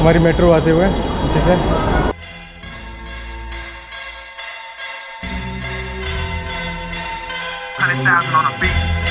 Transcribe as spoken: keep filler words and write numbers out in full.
हमारी मेट्रो आते हुए अच्छे से। Hundred thousand on a beat.